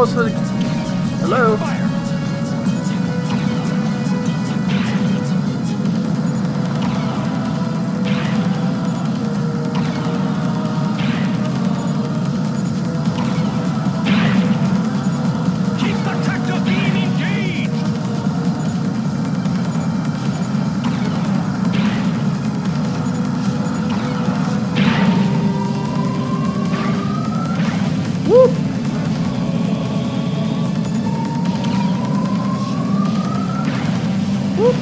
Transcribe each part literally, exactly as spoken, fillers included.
almost to the... Hello? Keep the tractor beam engaged! Woo! Woo!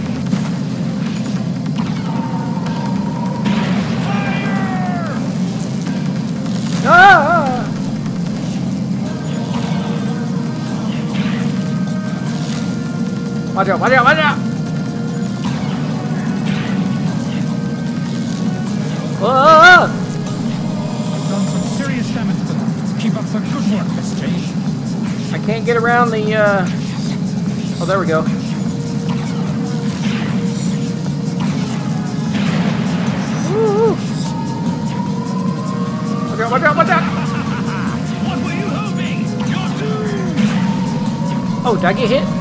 Ah! Watch out, watch out, watch out! Whoa! Done some serious damage to them. Keep up the good work, Miss Pey'j. I can't get around the, uh... Oh, there we go. Woo! Watch out, watch out, watch out! What were you hoping? You're doomed! Oh, did I get hit?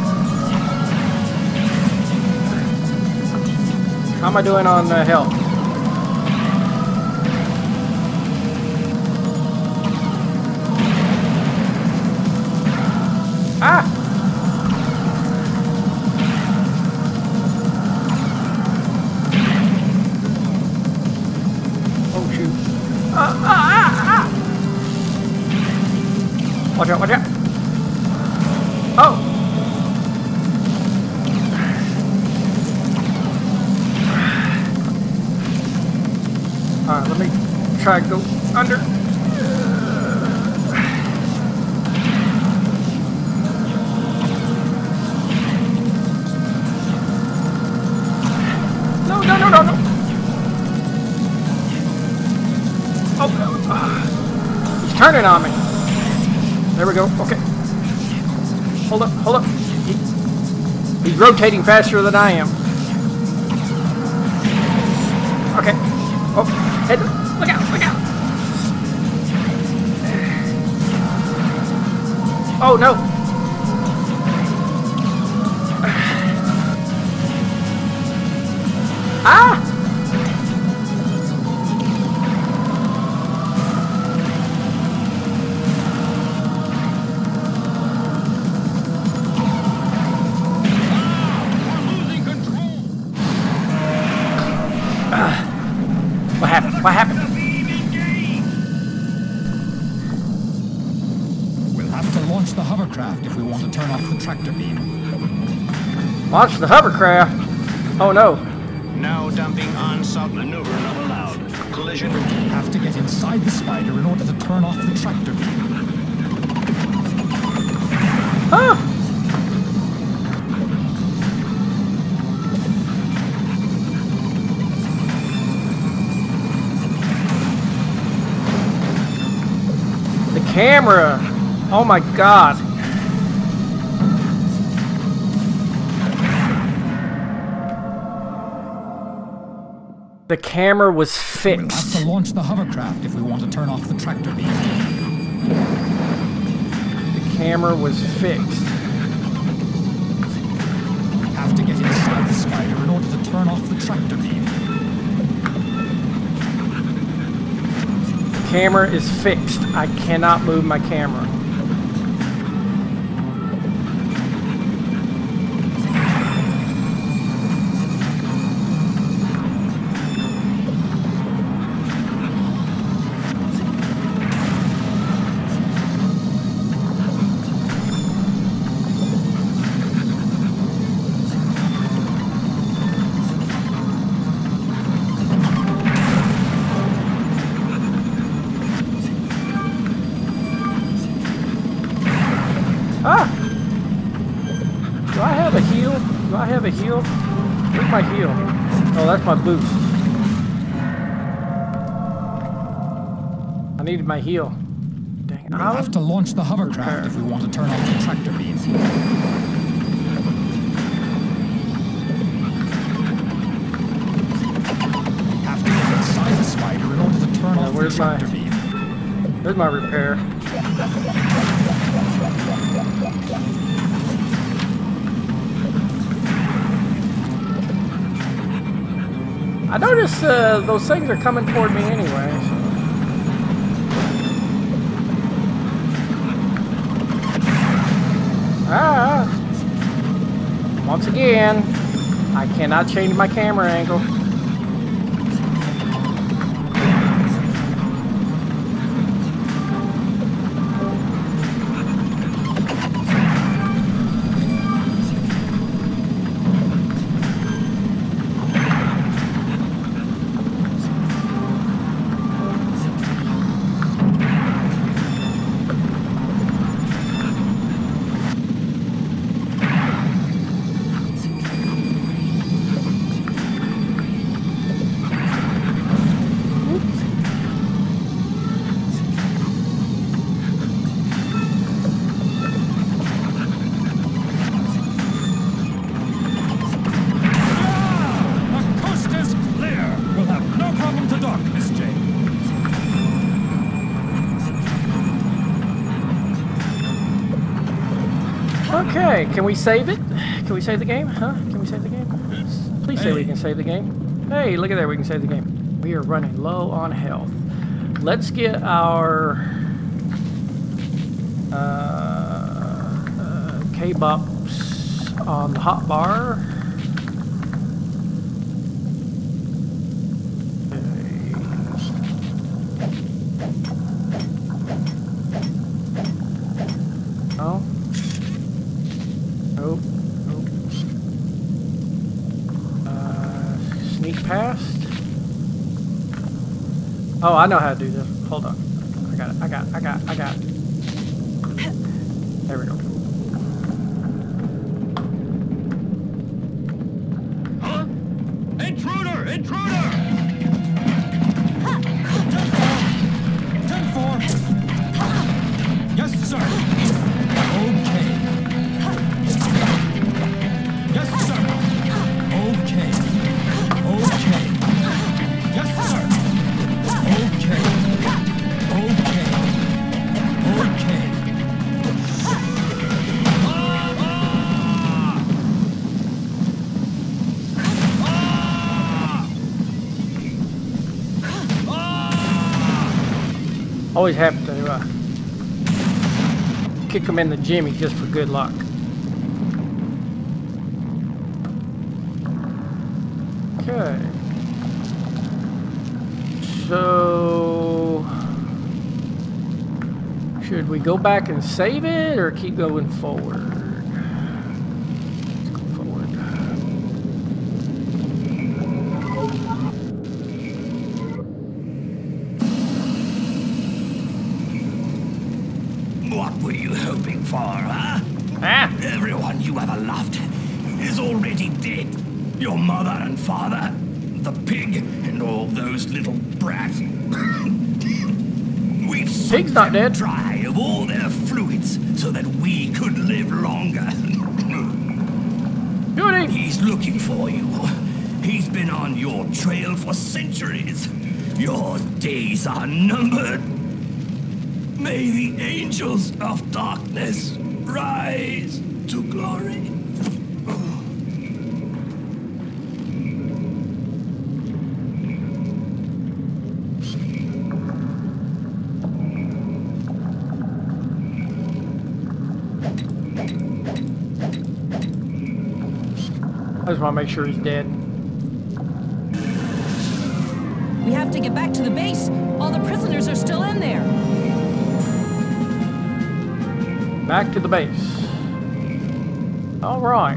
How am I doing on uh, health? Ah! Oh shoot! Ah! Ah! Ah! Ah! Watch out! Watch out! Oh! All right, let me try to go under. No, no, no, no, no. Oh, uh, he's turning on me. There we go. Okay. Hold up, hold up. He, he's rotating faster than I am. Okay. Oh, head. Look out, look out. Oh, no. Ah! What happened? What happened? We'll have to launch the hovercraft if we want to turn off the tractor beam. Launch the hovercraft? Oh no. No dumping on-salt maneuver not allowed. Collision. Have to get inside the spider in order to turn off the tractor beam. Ah! The camera! Oh my god! The camera was fixed. We'll have to launch the hovercraft if we want to turn off the tractor beam. The camera was fixed. We have to get inside the spider in order to turn off the tractor beam. The camera is fixed. I cannot move my camera. Ah! Do I have a heal? Do I have a heal? Where's my heal? Oh, that's my boost. I needed my heal. Dang it. We'll have to launch the hovercraft if we want to turn off the tractor beam. We have to get inside the spider in order to turn Yeah, off the where's my- tractor beam. There's my repair. I notice uh, those things are coming toward me anyway. So. Ah! Once again, I cannot change my camera angle. Okay, can we save it? Can we save the game? Huh? Can we save the game? Please say we can save the game. Hey, look at that, we can save the game. We are running low on health. Let's get our uh, uh, K-bops on the hot bar. Oh. Nope. Nope. Uh, sneak past. Oh, I know how to do this. Hold on. I got it. I got it. I got it. I got it. There we go. Huh? Intruder! Intruder! ten four. Yes, sir. Okay. Yes, sir. Okay. Okay. Yes, sir. Okay. Okay. Okay. Always have to uh, kick them in the jimmy just for good luck. Okay. So, should we go back and save it or keep going forward? Let's go forward. What were you hoping for, huh? Ah! Everyone you ever loved is already dead. Your mother and father, the pig, and all those little brats. We've Pig's not dead. dry of all their fluids so that we could live longer. Beauty! He's looking for you. He's been on your trail for centuries. Your days are numbered. May the angels of darkness rise to glory. I just want to make sure he's dead. We have to get back to the base. All the prisoners are still in there. Back to the base. All right.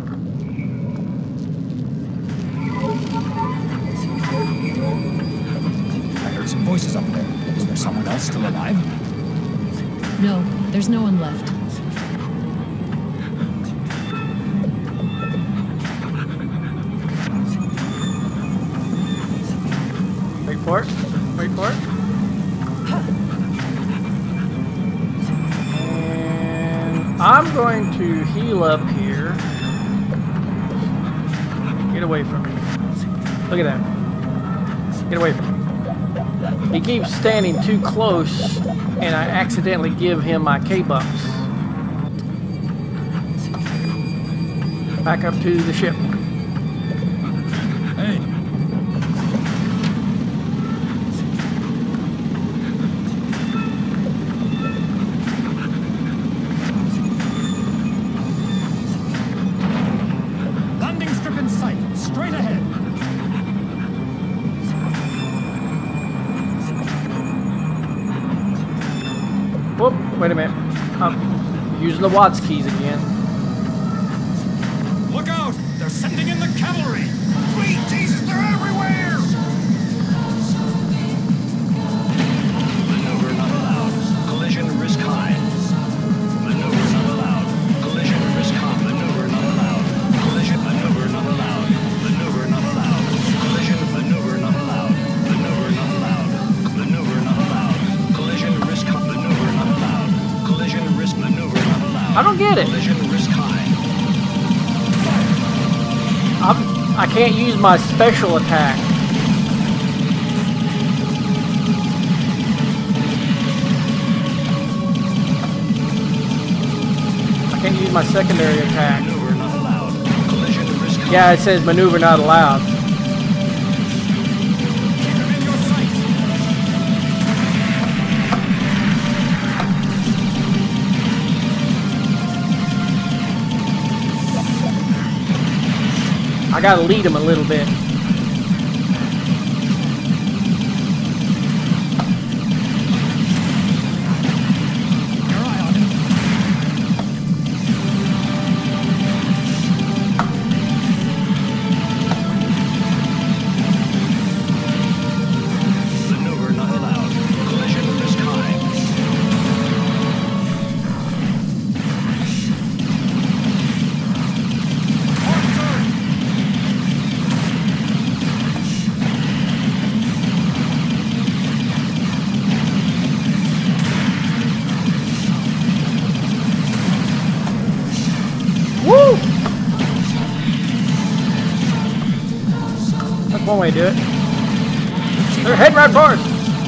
I heard some voices up there. Is there someone else still alive? No, there's no one left. Wait for it. Wait for it. And I'm going to heal up here. Get away from me. Look at that. Get away from me. He keeps standing too close, and I accidentally give him my K-bumps. Back up to the ship. Hey. Wait a minute. I'm using the Watts keys again. Look out! They're sending in the cavalry! Sweet Jesus, they're everywhere! Maneuver not allowed. Collision risk high. Maneuver not allowed. Collision risk high. Maneuver not allowed. Collision maneuver not allowed. Maneuver not allowed. Collision maneuver not allowed. Maneuver not allowed. Maneuver not allowed. Collision risk high. Maneuver not allowed. Collision risk maneuver not allowed. I don't get it. Collision risk high. I'm, I can't use my special attack. I can't use my secondary attack. Maneuver not allowed. Collision risk high. Yeah, it says maneuver not allowed. Keep them in your sight! I gotta lead him a little bit. Your eye on him. Maneuver not allowed. Collision risk high. Woo! That's one way to do it. They're heading right for us.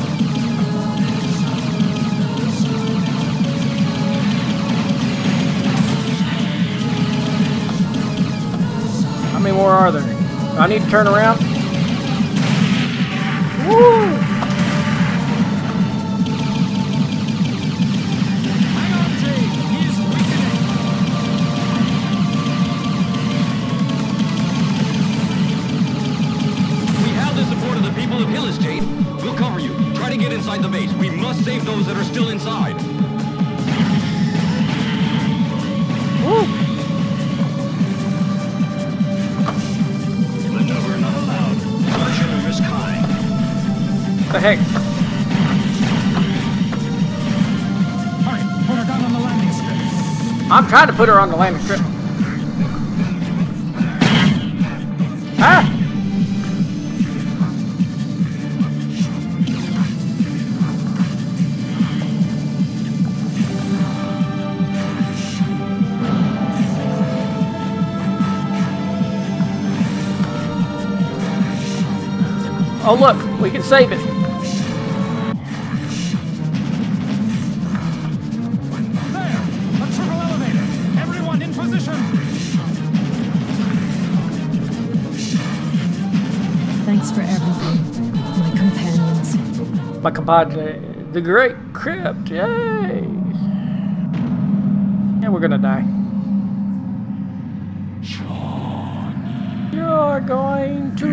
How many more are there? Do I need to turn around? Woo! Hang on, Jay! He's weakening! We have the support of the people of Hillis, Jade. We'll cover you. Try to get inside the base. We must save those that are still inside. Woo! Maneuver not allowed. Collision risk high. What the heck? Hurry, put her down on the landing strip. I'm trying to put her on the landing strip. Ah! Oh look, we can save it. There! A triple elevator! Everyone in position! Thanks for everything, my companions. My compadre, the Great Crypt, yay! And we're gonna die. You're going to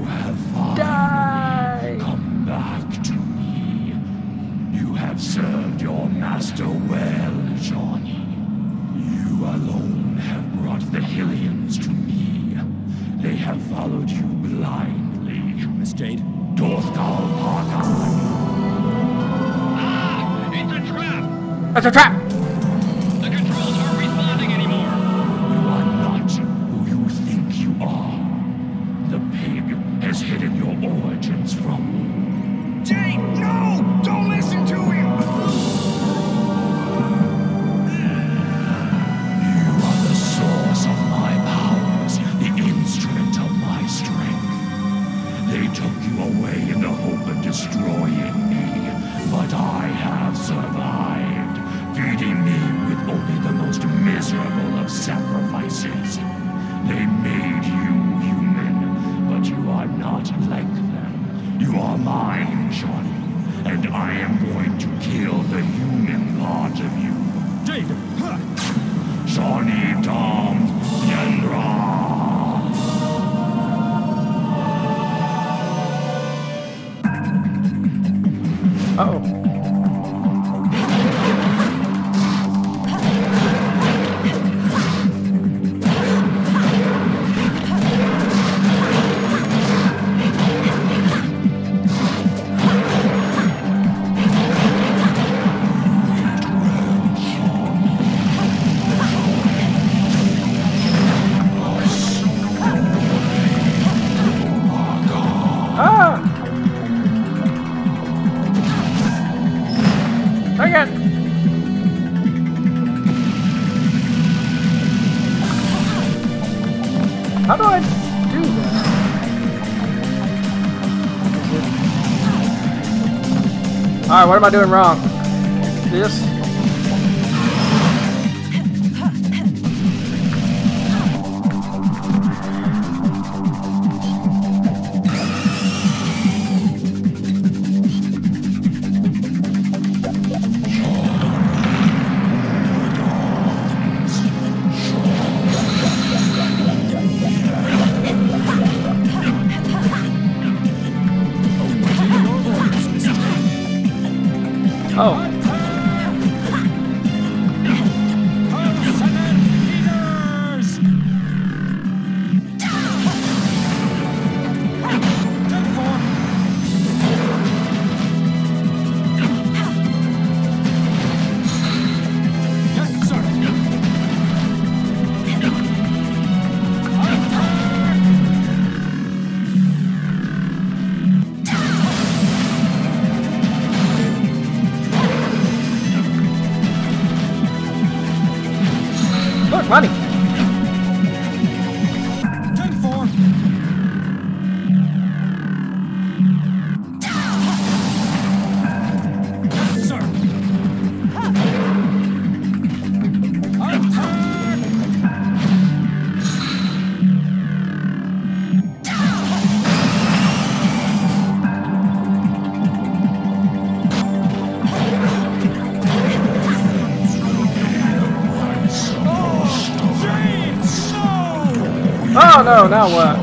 die! Come back to me. You have served your master well, Johnny. You alone have brought the Hillians to me. They have followed you blindly. Miss Jade? Dorthgal Parker. Ah! It's a trap! That's a trap! The controls aren't responding anymore. You are not who you think you are. The pig has hidden your origins from me. Jade, no! Don't listen to him! You are the source of my powers, the instrument of my strength. They took you away in the hope of destroying me, but I have survived, feeding How do I do that? Alright, what am I doing wrong? This? Oh. Look, money. ten four. Yes, sir. Oh no, now what?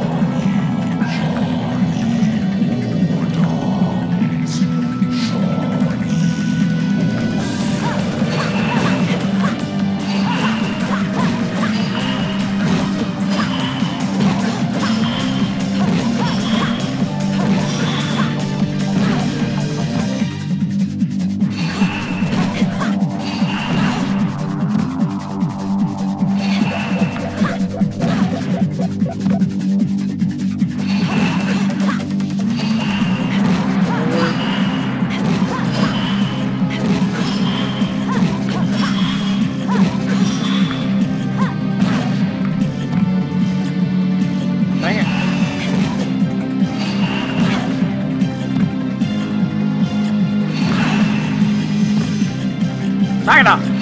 Knock it off.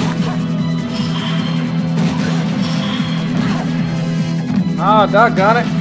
Oh, doggone it.